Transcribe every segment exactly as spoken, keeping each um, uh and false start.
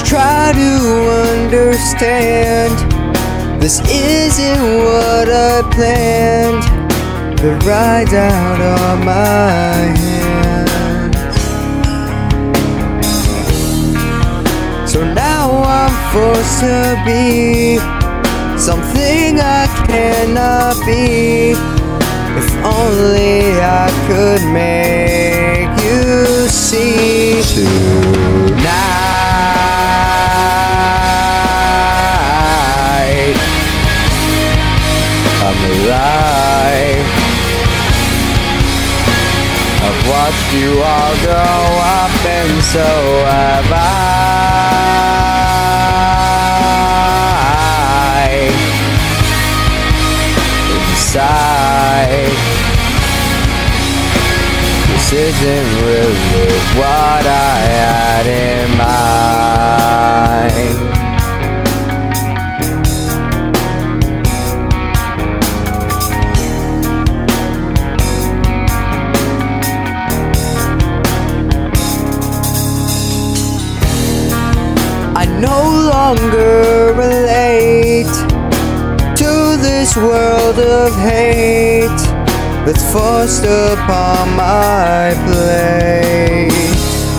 Just try to understand, this isn't what I planned. The ride's out of my hands. So now I'm forced to be something I cannot be. If only I could make you see tonight. I'm alive. I've watched you all grow up, and so have I. Inside, this isn't really what I had in mind. I no longer relate to this world of hate that's forced upon my plate.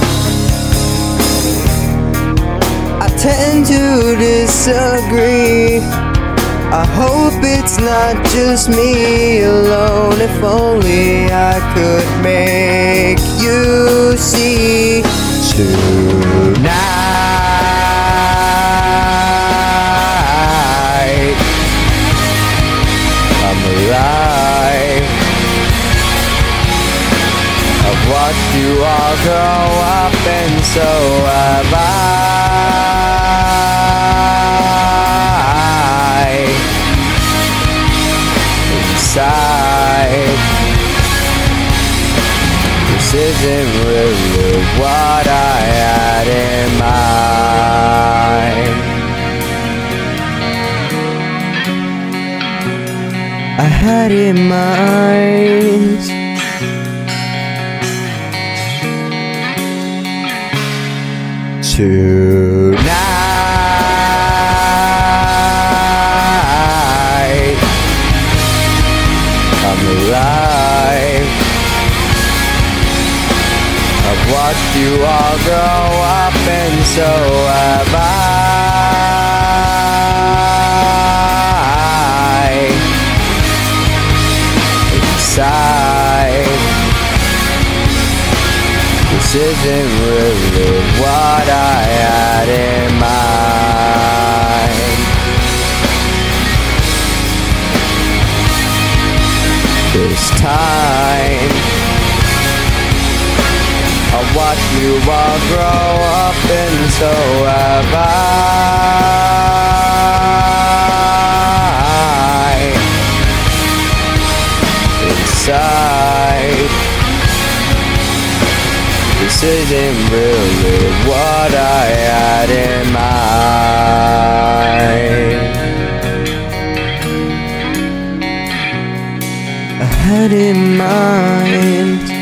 I tend to disagree. I hope it's not just me alone. If only I could make you see tonight. I'm alive. I've watched you all grow up, and so have I. Inside, this isn't really what I had in mind. I had in mind tonight. I'm alive. I've watched you all grow up, and so have I. Inside, this isn't really what I had in mind. This time, I watched you all grow up, and so have I. Inside, this isn't really what I had in mind. I had in mind